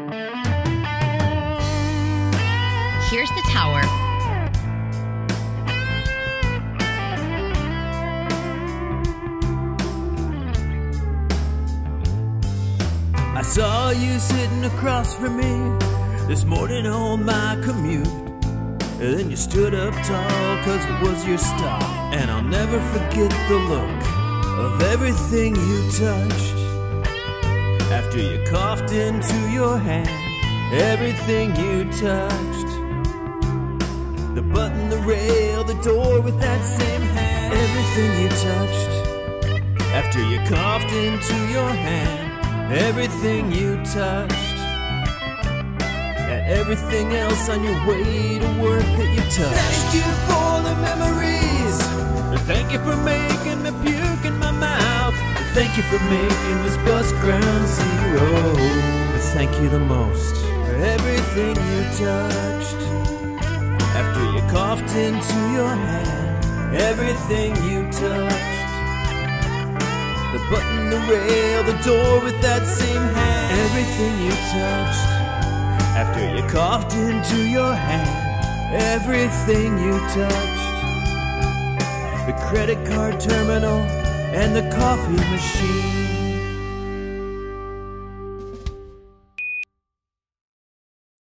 Here's the tower. I saw you sitting across from me this morning on my commute. And then you stood up tall cause it was your stop. And I'll never forget the look of everything you touched after you coughed into your hand. Everything you touched, the button, the rail, the door with that same hand. Everything you touched after you coughed into your hand. Everything you touched, and everything else on your way to work that you touched. Thank you for the memories. Thank you for making me puke in my mouth. Thank you for making this bus ground zero. But thank you the most for everything you touched after you coughed into your hand. Everything you touched, the button, the rail, the door with that same hand. Everything you touched after you coughed into your hand. Everything you touched, the credit card terminal and the coffee machine.